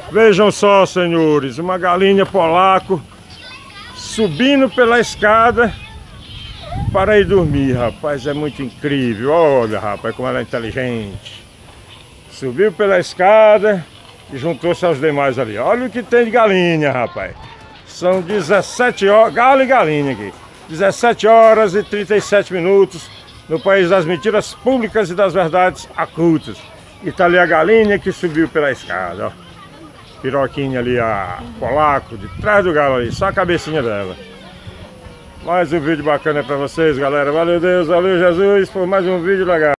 Vejam só, senhores, uma galinha polaco subindo pela escada para ir dormir, rapaz, é muito incrível. Olha, rapaz, como ela é inteligente. Subiu pela escada e juntou-se aos demais ali. Olha o que tem de galinha, rapaz. São 17 horas, galo e galinha aqui. 17 horas e 37 minutos no país das mentiras públicas e das verdades ocultas. E tá ali a galinha que subiu pela escada, ó. Piroquinha ali, a polaco, de trás do galo ali, só a cabecinha dela. Mais um vídeo bacana pra vocês, galera. Valeu Deus, valeu Jesus, por mais um vídeo legal.